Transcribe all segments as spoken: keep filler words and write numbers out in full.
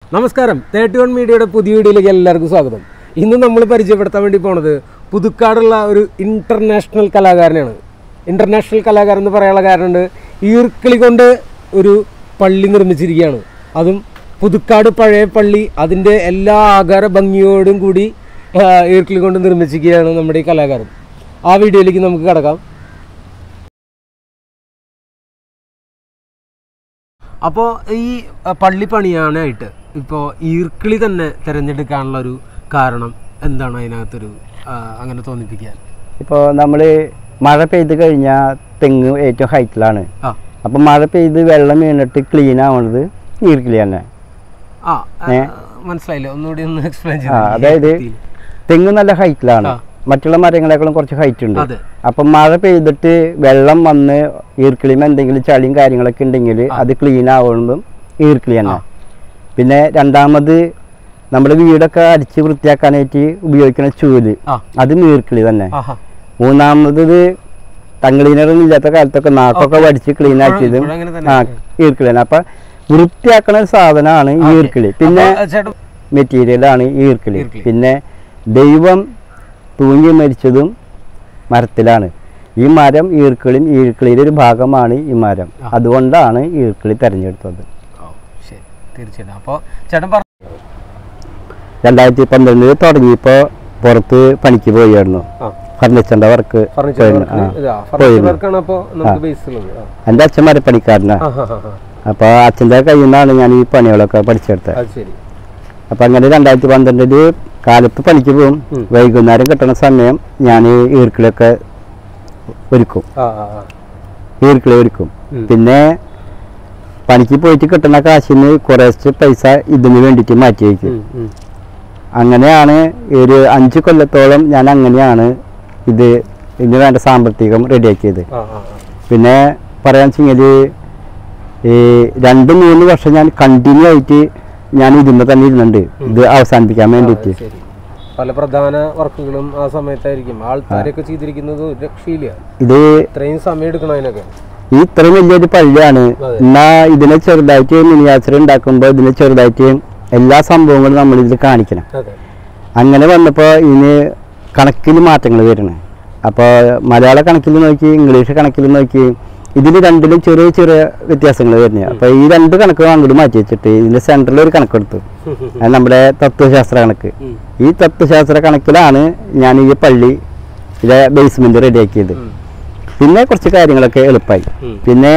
നമസ്കാരം, thirty one മീഡിയയുടെ പുതിയ വീഡിയോയിലേക്ക് എല്ലാവർക്കും സ്വാഗതം. ഇന്ന് നമ്മൾ പരിചയപ്പെടുത്താൻ വേണ്ടി പോണത് പുതുക്കാടുള്ള ഒരു ഇൻ്റർനാഷണൽ കലാകാരനാണ്. ഇൻ്റർനാഷണൽ കലാകാരൻ എന്ന് പറയാനുള്ള കാരണമുണ്ട്, ഈർക്കിളി കൊണ്ട് ഒരു പള്ളി നിർമ്മിച്ചിരിക്കുകയാണ്. അതും പുതുക്കാട് പഴയ പള്ളി, അതിൻ്റെ എല്ലാ ആകാര ഭംഗിയോടും കൂടി ഈർക്കിളി കൊണ്ട് നിർമ്മിച്ചിരിക്കുകയാണ് നമ്മുടെ ഈ കലാകാരൻ. ആ വീഡിയോയിലേക്ക് നമുക്ക് കടക്കാം. അപ്പോൾ ഈ പള്ളി പണിയാനായിട്ട് ഇപ്പോൾ ഈർക്കിളി തന്നെ തിരഞ്ഞെടുക്കാനുള്ള ഒരു കാരണം എന്താണ്? അതിനകത്തൊരു അങ്ങനെ തോന്നിപ്പിക്കാൻ, ഇപ്പോൾ നമ്മൾ മഴ പെയ്ത് കഴിഞ്ഞാൽ തെങ്ങ് ഏറ്റവും ഹൈറ്റിലാണ്. അപ്പം മഴ പെയ്ത് വെള്ളം വീണിട്ട് ക്ലീൻ ആവുന്നത് ഈർക്കിളി തന്നെ. ആ മനസ്സിലായില്ല, ഒന്നുകൂടി ഒന്ന് എക്സ്പ്ലെയിൻ ചെയ്യാം. അതായത് തെങ്ങ് നല്ല ഹൈറ്റിലാണ്, മറ്റുള്ള മരങ്ങളെക്കാളും കുറച്ച് ഹൈറ്റ് ഉണ്ട്. അപ്പം മഴ പെയ്തിട്ട് വെള്ളം വന്ന് ഈർക്കിളിയും എന്തെങ്കിലും ചളിയും കാര്യങ്ങളൊക്കെ ഉണ്ടെങ്കിൽ അത് ക്ലീൻ ആവുന്നതും ഈർക്കിളി തന്നെ. പിന്നെ രണ്ടാമത് നമ്മുടെ വീടൊക്കെ അടിച്ച് വൃത്തിയാക്കാനായിട്ട് ഉപയോഗിക്കുന്ന ചൂല്, അതും ഈർക്കിളി തന്നെ. മൂന്നാമത് ടങ്ക്ലീനറൊന്നും ഇല്ലാത്ത കാലത്തൊക്കെ നാക്കൊക്കെ വടിച്ച് ക്ലീൻ ആക്കിയതും ആ ഈർക്കിളി തന്നെ. അപ്പം വൃത്തിയാക്കണ ഒരു സാധനമാണ് ഈർക്കിളി. പിന്നെ മെറ്റീരിയലാണ് ഈർക്കിളി. പിന്നെ ദൈവം തൂങ്ങി മരിച്ചതും മരത്തിലാണ്. ഈ മരം ഈർക്കിളിയും ഈർക്കിളിയുടെ ഒരു ഭാഗമാണ് ഈ മരം. അതുകൊണ്ടാണ് ഈർക്കിളി തെരഞ്ഞെടുത്തത്. രണ്ടായിരത്തി പന്ത്രണ്ടില് തുടങ്ങിയപ്പോൾ പുറത്ത് പണിക്ക് പോയായിരുന്നു, ഫർണിച്ചറിന്റെ വർക്ക് പോയിരുന്നു. എൻ്റെ അച്ഛൻ മരപ്പണിക്കാരനാ. അപ്പൊ അച്ഛൻ്റെ കയ്യിൽ നിന്നാണ് ഞാൻ ഈ പണികളൊക്കെ പഠിച്ചെടുത്തത്. അപ്പൊ അങ്ങനെ രണ്ടായിരത്തി പന്ത്രണ്ടില് കാലത്ത് പണിക്ക് പോകും, വൈകുന്നേരം കിട്ടുന്ന സമയം ഞാൻ ഈർക്കിളിയൊക്കെ ഒരുക്കും ഈർക്കിളി ഒരുക്കും പിന്നെ പണിക്ക് പോയിട്ട് കിട്ടുന്ന കാശിന് കുറച്ച് പൈസ ഇതിന് വേണ്ടിയിട്ട് മാറ്റി വയ്ക്കും. അങ്ങനെയാണ് ഒരു അഞ്ച് കൊല്ലത്തോളം ഞാൻ അങ്ങനെയാണ് ഇത് ഇതിന് വേണ്ട സാമ്പത്തികം റെഡിയാക്കിയത്. പിന്നെ പറയാൻ വെച്ചെങ്കിൽ ഈ രണ്ട് മൂന്ന് വർഷം ഞാൻ കണ്ടിന്യൂ ആയിട്ട് ഞാൻ ഇതിന്മേൽ തന്നെ ഇരുന്നുണ്ട്, ഇത് അവസാനിപ്പിക്കാൻ വേണ്ടിയിട്ട്. പല പ്രധാന വർക്കുകളും ആ സമയത്തായിരിക്കും ആൾക്കാരൊക്കെ ചെയ്തിരിക്കുന്നത്. രക്ഷയില്ല, ഇത് ഇത്രയും സമയം എടുക്കണം അതിനൊക്കെ. ഈ ഇത്രയും വലിയൊരു പള്ളിയാണ്. എന്നാ ഇതിനെ ചെറുതായിട്ട് മിനിയാച്ചർ ഉണ്ടാക്കുമ്പോൾ ഇതിനെ ചെറുതായിട്ട് എല്ലാ സംഭവങ്ങളും നമ്മൾ ഇതിൽ കാണിക്കണം. അങ്ങനെ വന്നപ്പോൾ ഇതിന് കണക്കിൽ മാറ്റങ്ങൾ വരണം. അപ്പോൾ മലയാള കണക്കിൽ നോക്കി, ഇംഗ്ലീഷ് കണക്കിൽ നോക്കി, ഇതിൽ രണ്ടിലും ചെറിയ ചെറിയ വ്യത്യാസങ്ങൾ വരുന്നത്. അപ്പോൾ ഈ രണ്ട് കണക്കുകൾ അങ്ങോട്ട് മാറ്റി വെച്ചിട്ട് ഇതിൻ്റെ സെൻറ്ററിൽ ഒരു കണക്കെടുത്തു, അത് നമ്മുടെ തത്വശാസ്ത്ര കണക്ക്. ഈ തത്വശാസ്ത്ര കണക്കിലാണ് ഞാൻ ഈ പള്ളി ഇതിലെ ബേസ്മെൻറ്റ് റെഡിയാക്കിയത്. പിന്നെ കുറച്ച് കാര്യങ്ങളൊക്കെ എളുപ്പമായി. പിന്നെ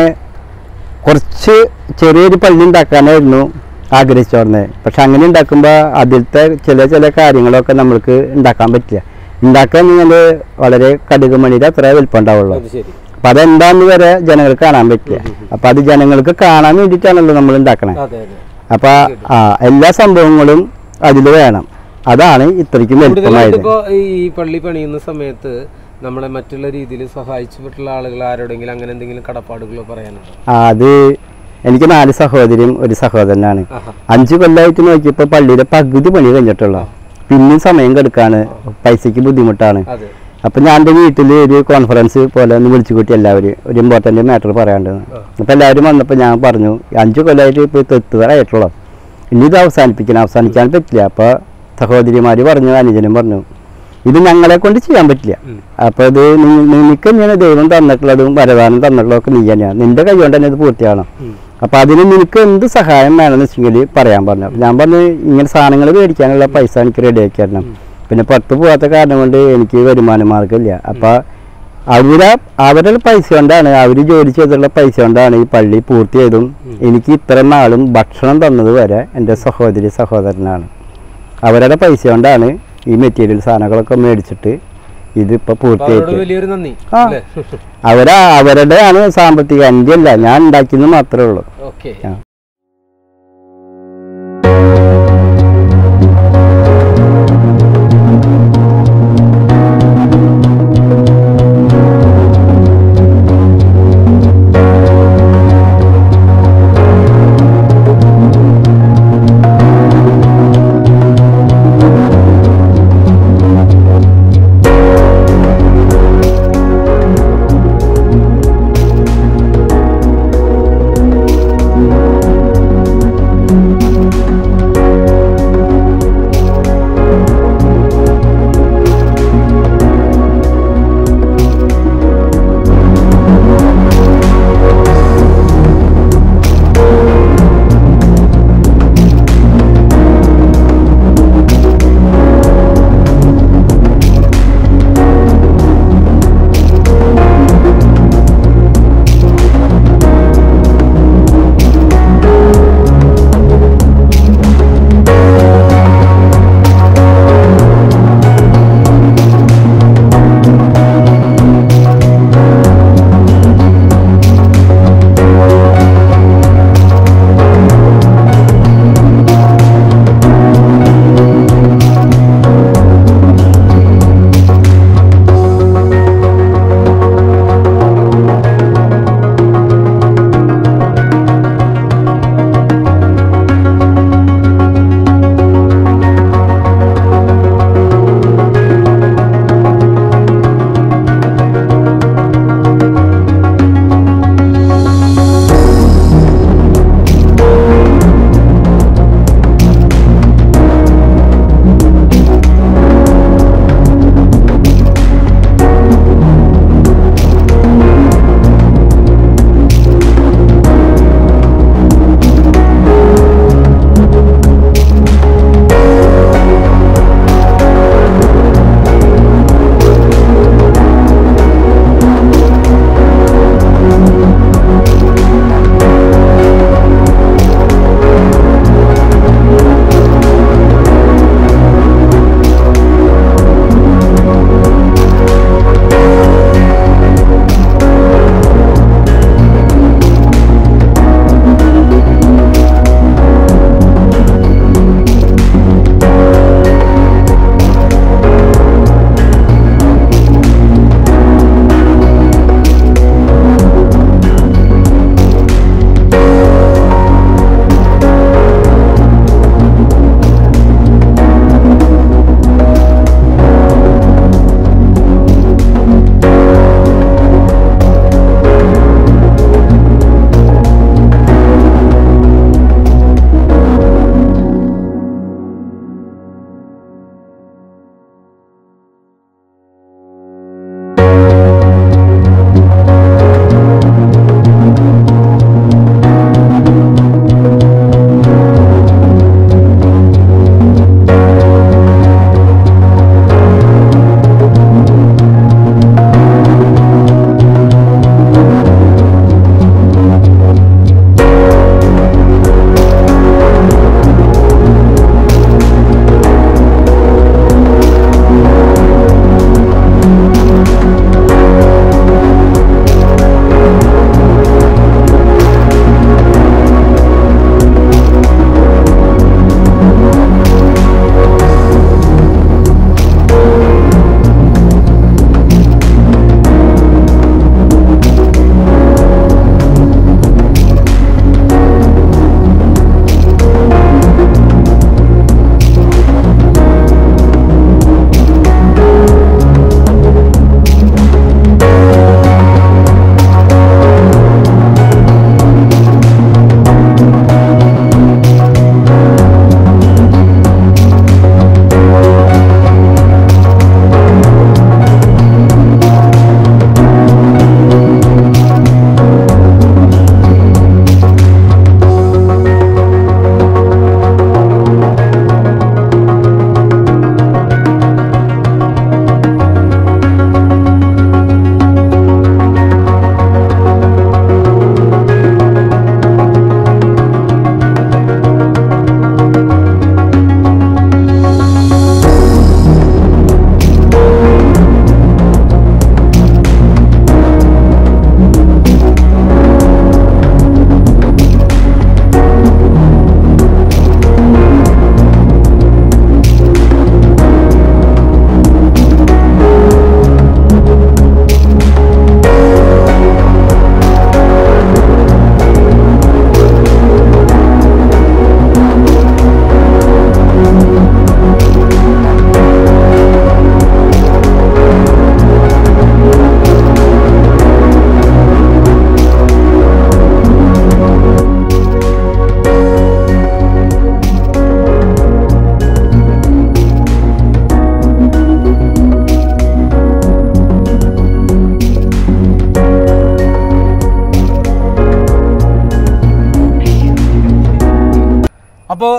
കുറച്ച് ചെറിയൊരു പള്ളി ഉണ്ടാക്കാനായിരുന്നു ആഗ്രഹിച്ചു പറഞ്ഞത്. പക്ഷെ അങ്ങനെ ഉണ്ടാക്കുമ്പോൾ അതിലത്തെ ചില ചില കാര്യങ്ങളൊക്കെ നമ്മൾക്ക് ഉണ്ടാക്കാൻ പറ്റില്ല. ഉണ്ടാക്കാൻ നിങ്ങൾ വളരെ കടുക് മണിയുടെ അത്ര വലിപ്പം ഉണ്ടാവുള്ളൂ. അപ്പം അതെന്താന്ന് വരെ ജനങ്ങൾക്ക് കാണാൻ പറ്റില്ല. അപ്പം അത് ജനങ്ങൾക്ക് കാണാൻ വേണ്ടിയിട്ടാണല്ലോ നമ്മൾ ഉണ്ടാക്കണേ. അപ്പം ആ എല്ലാ സംഭവങ്ങളും അതിൽ വേണം. അതാണ് ഇത്രയ്ക്കും വലിപ്പമായത്. ഈ പള്ളി പണിയുന്ന സമയത്ത് നമ്മളെ മറ്റുള്ള രീതിയിൽ സഹായിച്ചിട്ടുള്ള ആളുകൾ ആരോടെങ്കിലും അങ്ങനെ എന്തെങ്കിലും കടപ്പാടുകളോ പറയാനുണ്ടോ? അത് എനിക്ക് നാല് സഹോദരിയും ഒരു സഹോദരനാണ്. അഞ്ചു കൊല്ലമായിട്ട് നോക്കിയപ്പോൾ പള്ളിയുടെ പകുതി പണി കഴിഞ്ഞിട്ടുള്ളൂ. പിന്നെയും സമയം കെടുക്കാണ്, പൈസക്ക് ബുദ്ധിമുട്ടാണ്. അപ്പം ഞാൻ എൻ്റെ വീട്ടിൽ ഒരു കോൺഫറൻസ് പോലെ ഒന്ന് വിളിച്ചു കൂട്ടി എല്ലാവരും ഒരു ഇമ്പോർട്ടൻ്റ് മാറ്റർ പറയാണ്ടെന്ന്. അപ്പം എല്ലാവരും വന്നപ്പോൾ ഞാൻ പറഞ്ഞു, അഞ്ചു കൊല്ലമായിട്ട് ഇപ്പോൾ തെത്തുകാരായിട്ടുള്ളൂ, ഇനി ഇത് അവസാനിപ്പിക്കണം, അവസാനിക്കാൻ പറ്റില്ല. അപ്പോൾ സഹോദരിമാർ പറഞ്ഞു, അനുജനും പറഞ്ഞു, ഇത് ഞങ്ങളെ കൊണ്ട് ചെയ്യാൻ പറ്റില്ല. അപ്പോൾ ഇത് നിനക്ക് തന്നെയാണ് ദൈവം തന്നിട്ടുള്ളതും വരദാനം തന്നിട്ടുള്ളതൊക്കെ നീ തന്നെയാണ്, നിന്റെ കൈ കൊണ്ട് തന്നെ ഇത് പൂർത്തിയാകണം. അപ്പം അതിന് നിനക്ക് എന്ത് സഹായം വേണമെന്ന് വെച്ചെങ്കിൽ പറയാൻ പറഞ്ഞു. ഞാൻ പറഞ്ഞു, ഇങ്ങനെ സാധനങ്ങൾ മേടിക്കാനുള്ള പൈസ എനിക്ക് റെഡിയാക്കി തരണം. പിന്നെ പുറത്ത് പോകാത്ത കാരണം കൊണ്ട് എനിക്ക് വരുമാന മാർഗ്ഗമില്ല. അപ്പം അവരെ അവരുടെ പൈസ കൊണ്ടാണ്, അവർ ജോലി ചെയ്തിട്ടുള്ള പൈസ കൊണ്ടാണ് ഈ പള്ളി പൂർത്തിയായതും. എനിക്ക് ഇത്ര നാളും ഭക്ഷണം തന്നത് വരെ എൻ്റെ സഹോദരി സഹോദരനാണ്. അവരുടെ പൈസ കൊണ്ടാണ് ഈ മെറ്റീരിയൽ സാധനങ്ങളൊക്കെ മേടിച്ചിട്ട് ഇതിപ്പോൾ പൂർത്തിയായിട്ട്. ആ അവരാ അവരുടെ ആണ് സാമ്പത്തിക, എൻ്റെ അല്ല, ഞാൻ ഉണ്ടാക്കിയെന്ന് മാത്രമേ ഉള്ളൂ.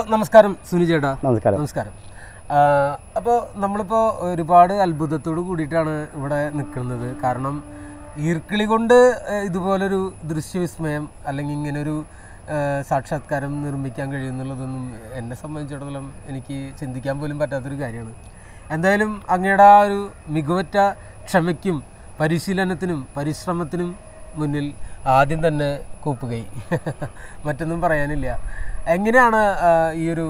നമസ്കാരം സുനി ചേട്ടാ. നമസ്കാരം. നമസ്കാരം. അപ്പോൾ നമ്മളിപ്പോൾ ഒരുപാട് അത്ഭുതത്തോട് കൂടിയിട്ടാണ് ഇവിടെ നിൽക്കുന്നത്. കാരണം ഈർക്കിളി കൊണ്ട് ഇതുപോലൊരു ദൃശ്യവിസ്മയം അല്ലെങ്കിൽ ഇങ്ങനൊരു സാക്ഷാത്കാരം നിർമ്മിക്കാൻ കഴിയുന്നുള്ളതൊന്നും എന്നെ സംബന്ധിച്ചിടത്തോളം എനിക്ക് ചിന്തിക്കാൻ പോലും പറ്റാത്തൊരു കാര്യമാണ്. എന്തായാലും അങ്ങയുടെ ആ ഒരു മികവറ്റ ക്ഷമയ്ക്കും പരിശീലനത്തിനും പരിശ്രമത്തിനും മുന്നിൽ ആദ്യം തന്നെ കൂപ്പുകൈ. മറ്റൊന്നും പറയാനില്ല. എങ്ങനെയാണ് ഈ ഒരു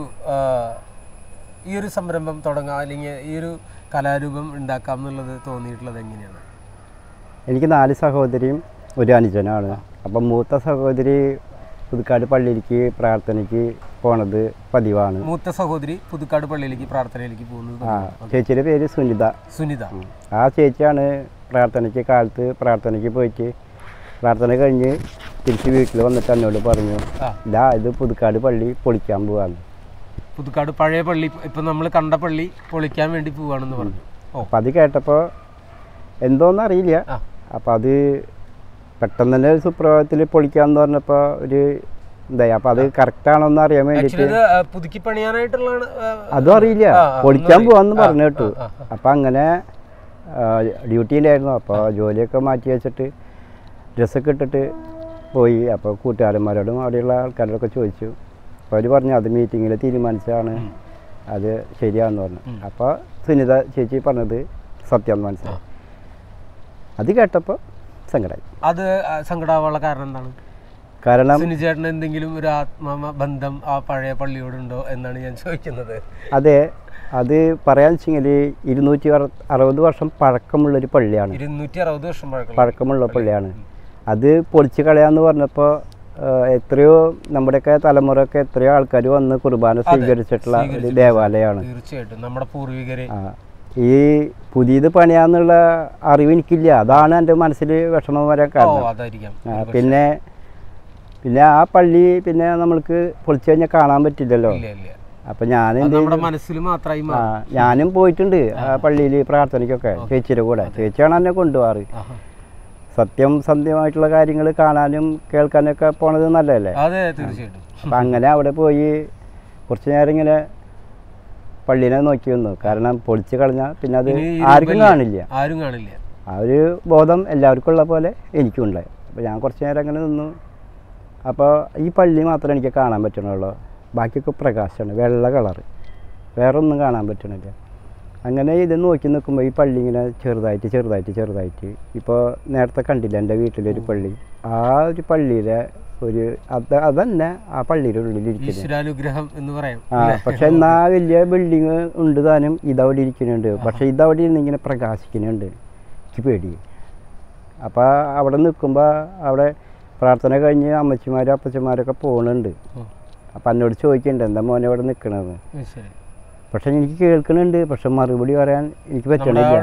ഈ ഒരു സംരംഭം തുടങ്ങാം അല്ലെങ്കിൽ ഈ ഒരു കലാരൂപം ഉണ്ടാക്കാം എന്നുള്ളത് തോന്നിയിട്ടുള്ളത് എങ്ങനെയാണ്? എനിക്ക് നാല് സഹോദരിയും ഒരു അനുജനാണ്. അപ്പം മൂത്ത സഹോദരി പുതുക്കാട് പള്ളിയിലേക്ക് പ്രാർത്ഥനയ്ക്ക് പോണത് പതിവാണ്. മൂത്ത സഹോദരി പുതുക്കാട് പള്ളിയിലേക്ക് പ്രാർത്ഥനയിലേക്ക് പോകുന്നത്. ആ ചേച്ചിയുടെ പേര് സുനിത. സുനിത. ആ ചേച്ചിയാണ് പ്രാർത്ഥനയ്ക്ക് കാലത്ത് പ്രാർത്ഥനയ്ക്ക് പോയിട്ട് പ്രാർത്ഥന കഴിഞ്ഞ് തിരിച്ച് വീട്ടിൽ വന്നിട്ട് എന്നോട് പറഞ്ഞു, ഇതാ ഇത് പുതുക്കാട് പള്ളി പൊളിക്കാൻ പോവാണ്. പുതുക്കാട് പഴയ പള്ളി ഇപ്പം നമ്മൾ കണ്ട പള്ളി പൊളിക്കാൻ വേണ്ടി പോവാണെന്ന് പറഞ്ഞു. അപ്പം അത് കേട്ടപ്പോൾ എന്തോന്നറിയില്ല. അപ്പം അത് പെട്ടെന്ന് തന്നെ സുപ്രഭാതത്തിൽ പൊളിക്കാന്ന് പറഞ്ഞപ്പോൾ ഒരു എന്താ അപ്പം അത് കറക്റ്റാണോ എന്ന് അറിയാൻ വേണ്ടിയിട്ട് പുതുക്കി പണിയാനായിട്ടുള്ള അതും അറിയില്ല, പൊളിക്കാൻ പോവാന്ന് പറഞ്ഞു കേട്ടു. അപ്പം അങ്ങനെ ഡ്യൂട്ടിയിലായിരുന്നു. അപ്പോൾ ജോലിയൊക്കെ മാറ്റി വെച്ചിട്ട് ഡ്രസ്സൊക്കെ ഇട്ടിട്ട് പോയി. അപ്പോൾ കൂട്ടുകാരന്മാരോടും അവിടെയുള്ള ആൾക്കാരോടൊക്കെ ചോദിച്ചു. അപ്പോൾ അവർ പറഞ്ഞു അത് മീറ്റിങ്ങിൽ തീരുമാനിച്ചതാണ്, അത് ശരിയാണെന്ന് പറഞ്ഞു. അപ്പോൾ സുനിത ചേച്ചി പറഞ്ഞത് സത്യം മനസ്സിലായി. അത് കേട്ടപ്പോൾ സങ്കടമായി. അത് സങ്കടമാവാനുള്ള കാരണം എന്താണ്? കാരണം സുനിചേട്ടന് എന്തെങ്കിലും ഒരു ആത്മ ബന്ധം ആ പഴയ പള്ളിയോടുണ്ടോ എന്നാണ് ഞാൻ ചോദിക്കുന്നത്. അതെ, അത് പറയാന്ന് വെച്ചെങ്കിൽ ഇരുന്നൂറ്റി അറുപത് വർഷം പഴക്കമുള്ളൊരു പള്ളിയാണ്. ഇരുന്നൂറ്റി അറുപത് വർഷം പഴക്കമുള്ള പള്ളിയാണ്. അത് പൊളിച്ച് കളയാന്ന് പറഞ്ഞപ്പോൾ എത്രയോ നമ്മുടെയൊക്കെ തലമുറയൊക്കെ എത്രയോ ആൾക്കാർ വന്ന് കുർബാന സ്വീകരിച്ചിട്ടുള്ള ഒരു ദേവാലയമാണ്. തീർച്ചയായിട്ടും നമ്മുടെ പൂർവികരെ. ഈ പുതിയത് പണിയാന്നുള്ള അറിവ് എനിക്കില്ല. അതാണ് എൻ്റെ മനസ്സിൽ വിഷമം വരാൻ കാരണം. പിന്നെ പിന്നെ ആ പള്ളി പിന്നെ നമ്മൾക്ക് പൊളിച്ചു കഴിഞ്ഞാൽ കാണാൻ പറ്റില്ലല്ലോ. അപ്പം ഞാൻ ആ ഞാനും പോയിട്ടുണ്ട് ആ പള്ളിയിൽ പ്രാർത്ഥനയ്ക്കൊക്കെ ചേച്ചിയുടെ കൂടെ. ചേച്ചിയാണ് എന്നെ കൊണ്ടുപോകാറ്. സത്യം സത്യമായിട്ടുള്ള കാര്യങ്ങൾ കാണാനും കേൾക്കാനൊക്കെ പോണത് നല്ലതല്ലേ. അപ്പം അങ്ങനെ അവിടെ പോയി കുറച്ച് നേരം ഇങ്ങനെ പള്ളീനെ നോക്കി വന്നു. കാരണം പൊളിച്ച് കളഞ്ഞാൽ പിന്നെ അത് ആർക്കും കാണില്ല. ആരും കാണില്ല. ആ ഒരു ബോധം എല്ലാവർക്കും ഉള്ള പോലെ എനിക്കും ഉണ്ടായി. അപ്പോൾ ഞാൻ കുറച്ച് നേരം അങ്ങനെ നിന്നു. അപ്പോൾ ഈ പള്ളി മാത്രമേ എനിക്ക് കാണാൻ പറ്റണുള്ളൂ. ബാക്കിയൊക്കെ പ്രകാശമാണ്, വെള്ള കളറ്, വേറെ ഒന്നും കാണാൻ പറ്റണില്ല. അങ്ങനെ ഇത് നോക്കി നിൽക്കുമ്പോൾ ഈ പള്ളി ഇങ്ങനെ ചെറുതായിട്ട് ചെറുതായിട്ട് ചെറുതായിട്ട് ഇപ്പോൾ നേരത്തെ കണ്ടില്ല എൻ്റെ വീട്ടിലൊരു പള്ളി, ആ ഒരു പള്ളിയിലെ ഒരു അത് അതന്നെ ആ പള്ളിയുടെ ഉള്ളിലിരിക്കുന്നത്. ആ പക്ഷെ എന്നാ വലിയ ബിൽഡിങ് ഉണ്ട് താനും ഇതവിടെ ഇരിക്കുന്നുണ്ട്. പക്ഷെ ഇതവിടെ ഇരുന്ന് ഇങ്ങനെ പ്രകാശിക്കുന്നുണ്ട്. എനിക്ക് പേടി. അപ്പോൾ അവിടെ നിൽക്കുമ്പോൾ അവിടെ പ്രാർത്ഥന കഴിഞ്ഞ് അമ്മച്ചിമാരും അപ്പച്ചന്മാരൊക്കെ പോകുന്നുണ്ട്. അപ്പം എന്നോട് ചോദിക്കുന്നുണ്ട് എന്താ മോനെ അവിടെ നിൽക്കണമെന്ന്. പക്ഷെ എനിക്ക് കേൾക്കുന്നുണ്ട്, പക്ഷെ മറുപടി പറയാൻ എനിക്ക് പറ്റണില്ല.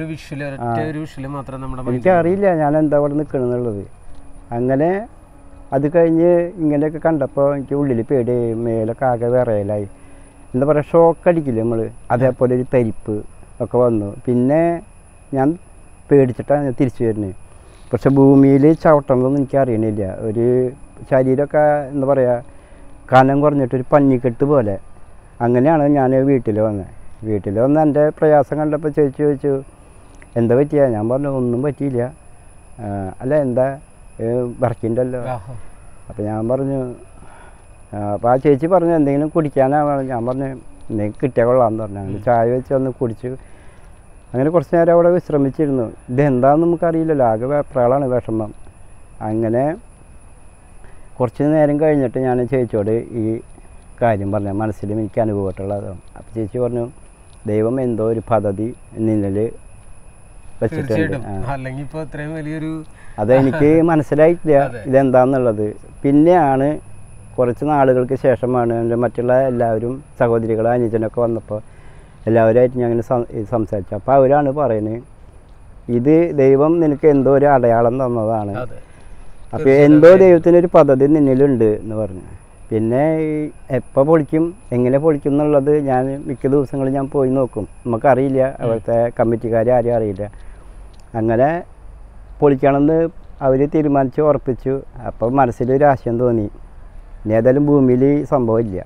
എനിക്കറിയില്ല ഞാൻ എന്താ അവിടെ നിൽക്കണമെന്നുള്ളത്. അങ്ങനെ അത് കഴിഞ്ഞ് ഇങ്ങനെയൊക്കെ കണ്ടപ്പോൾ എനിക്ക് ഉള്ളിൽ പേടി, മേലൊക്കെ ആകെ വിറയലായി. എന്താ പറയുക, ഷോക്ക് അടിക്കില്ല നമ്മൾ, അതേപോലെ ഒരു തരിപ്പ് ഒക്കെ വന്നു. പിന്നെ ഞാൻ പേടിച്ചിട്ടാണ് ഞാൻ തിരിച്ചു വരുന്നത്. പക്ഷെ ഭൂമിയിൽ ചവിട്ടണമെന്നൊന്നും എനിക്ക് അറിയണില്ല. ഒരു ശരീരമൊക്കെ എന്താ പറയുക കനം കുറഞ്ഞിട്ടൊരു പഞ്ഞിക്കെട്ട് പോലെ. അങ്ങനെയാണ് ഞാൻ വീട്ടിൽ വന്നത്. വീട്ടിൽ വന്ന് എൻ്റെ പ്രയാസം കണ്ടപ്പോൾ ചേച്ചി ചോദിച്ചു എന്താ പറ്റിയ? ഞാൻ പറഞ്ഞു ഒന്നും പറ്റിയില്ല. അല്ല എന്താ വർക്കിൻ്റെല്ലോ. അപ്പം ഞാൻ പറഞ്ഞു, അപ്പോൾ ആ ചേച്ചി പറഞ്ഞു എന്തെങ്കിലും കുടിക്കാനാണ്. ഞാൻ പറഞ്ഞു എന്തെങ്കിലും കിട്ടിയാൽ കൊള്ളാമെന്ന് പറഞ്ഞു. അങ്ങനെ ചായ വെച്ച് വന്ന് കുടിച്ചു. അങ്ങനെ കുറച്ച് നേരം അവിടെ വിശ്രമിച്ചിരുന്നു. ഇതെന്താണെന്ന് നമുക്കറിയില്ലല്ലോ, ആകെ വെപ്രാളാണ്, വിഷമം. അങ്ങനെ കുറച്ച് നേരം കഴിഞ്ഞിട്ട് ഞാൻ ചേച്ചിയോട് ഈ കാര്യം പറഞ്ഞു, മനസ്സിലും എനിക്ക് അനുഭവപ്പെട്ടുള്ളതാണ്. അപ്പോൾ ചേച്ചി പറഞ്ഞു ദൈവം എന്തോ ഒരു പദ്ധതി നിന്നിൽ വെച്ചിട്ടുണ്ട്. അതെനിക്ക് മനസ്സിലായിട്ടില്ല ഇതെന്താന്നുള്ളത്. പിന്നെയാണ് കുറച്ച് നാളുകൾക്ക് ശേഷമാണ് എൻ്റെ മറ്റുള്ള എല്ലാവരും സഹോദരികളും അനുജനൊക്കെ വന്നപ്പോൾ എല്ലാവരുമായിട്ട് ഞാൻ അങ്ങനെ സംസാരിച്ചു. അപ്പോൾ അവരാണ് പറയുന്നത് ഇത് ദൈവം നിനക്ക് എന്തോ ഒരു അടയാളം തന്നതാണ്. അപ്പോൾ എന്തോ ദൈവത്തിനൊരു പദ്ധതി നിന്നിലുണ്ട് എന്ന് പറഞ്ഞു. പിന്നെ എപ്പോൾ പൊളിക്കും എങ്ങനെ പൊളിക്കും എന്നുള്ളത് ഞാൻ മിക്ക ദിവസങ്ങളിൽ ഞാൻ പോയി നോക്കും. നമുക്കറിയില്ല, അവിടുത്തെ കമ്മിറ്റിക്കാരെ ആരും അറിയില്ല. അങ്ങനെ പൊളിക്കണമെന്ന് അവർ തീരുമാനിച്ച് ഉറപ്പിച്ചു. അപ്പോൾ മനസ്സിലൊരു ആശയം തോന്നി, ഇനി ഏതായാലും ഭൂമിയിൽ സംഭവമില്ല,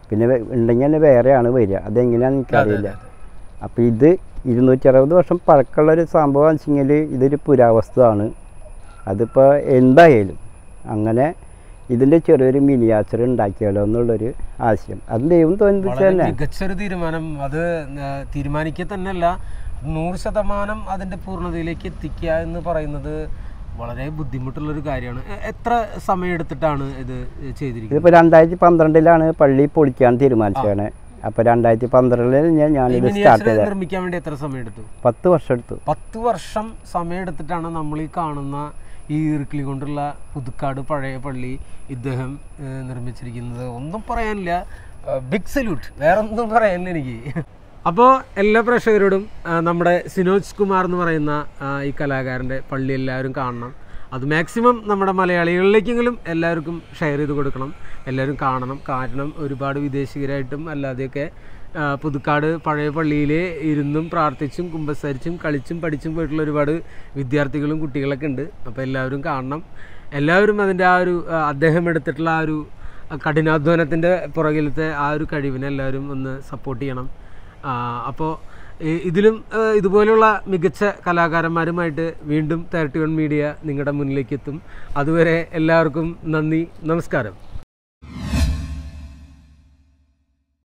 പിന്നെ ഉണ്ടെങ്കിൽ തന്നെ വേറെയാണ് വരിക, അതെങ്ങനെയാണെന്ന് എനിക്കറിയില്ല. അപ്പോൾ ഇത് ഇരുന്നൂറ്റി അറുപത് വർഷം പഴക്കമുള്ളൊരു സംഭവം വെച്ചെങ്കിൽ ഇതൊരു പുരാവസ്തുവാണ്. അതിപ്പോൾ എന്തായാലും അങ്ങനെ ഇതിൻ്റെ ചെറിയൊരു മിനിയാച്ചർ ഉണ്ടാക്കിയാലോ എന്നുള്ളൊരു ആശയം, അത് ദൈവം തോന്നിപ്പിച്ച തന്നെ മികച്ചൊരു തീരുമാനം. അത് തീരുമാനിക്കുക തന്നെയല്ല, നൂറ് ശതമാനം അതിൻ്റെ പൂർണ്ണതയിലേക്ക് എത്തിക്കുക എന്ന് പറയുന്നത് വളരെ ബുദ്ധിമുട്ടുള്ളൊരു കാര്യമാണ്. എത്ര സമയം എടുത്തിട്ടാണ് ഇത് ചെയ്തിരിക്കുന്നത്? ഇതിപ്പോൾ രണ്ടായിരത്തി പന്ത്രണ്ടിലാണ് പള്ളി പൊളിക്കാൻ തീരുമാനിച്ചതാണ്. അപ്പോൾ രണ്ടായിരത്തി പന്ത്രണ്ടിൽ ഞാൻ ഞാനിത് സ്റ്റാർട്ട് ചെയ്തത്. നിർമ്മിക്കാൻ വേണ്ടി എത്ര സമയം എടുത്തു? പത്ത് വർഷം എടുത്തു. പത്ത് വർഷം സമയം എടുത്തിട്ടാണ് നമ്മൾ ഈ കാണുന്ന ഈ ഈർക്കിളി കൊണ്ടുള്ള പുതുക്കാട് പഴയ പള്ളി ഇദ്ദേഹം നിർമ്മിച്ചിരിക്കുന്നത്. ഒന്നും പറയാനില്ല, ബിഗ് സല്യൂട്ട്, വേറെ ഒന്നും പറയാനില്ല എനിക്ക്. അപ്പോൾ എല്ലാ പ്രേക്ഷകരോടും നമ്മുടെ സിനോജ് കുമാർ എന്ന് പറയുന്ന ഈ കലാകാരൻ്റെ പള്ളി എല്ലാവരും കാണണം. അത് മാക്സിമം നമ്മുടെ മലയാളികളിലേക്കെങ്കിലും എല്ലാവർക്കും ഷെയർ ചെയ്ത് കൊടുക്കണം, എല്ലാവരും കാണണം. കാരണം ഒരുപാട് വിദേശികരായിട്ടും അല്ലാതെയൊക്കെ പുതുക്കാട് പഴയ പള്ളിയിൽ ഇരുന്നും പ്രാർത്ഥിച്ചും കുമ്പസരിച്ചും കളിച്ചും പഠിച്ചും പോയിട്ടുള്ള ഒരുപാട് വിദ്യാർത്ഥികളും കുട്ടികളൊക്കെ ഉണ്ട്. അപ്പോൾ എല്ലാവരും കാണണം. എല്ലാവരും അതിൻ്റെ ആ ഒരു അദ്ദേഹം എടുത്തിട്ടുള്ള ആ ഒരു കഠിനാധ്വാനത്തിൻ്റെ പുറകിലത്തെ ആ ഒരു കഴിവിനെ എല്ലാവരും ഒന്ന് സപ്പോർട്ട് ചെയ്യണം. അപ്പോൾ ഇതിലും ഇതുപോലെയുള്ള മികച്ച കലാകാരന്മാരുമായിട്ട് വീണ്ടും തേർട്ടി വൺ മീഡിയ നിങ്ങളുടെ മുന്നിലേക്ക് എത്തും. അതുവരെ എല്ലാവർക്കും നന്ദി, നമസ്കാരം.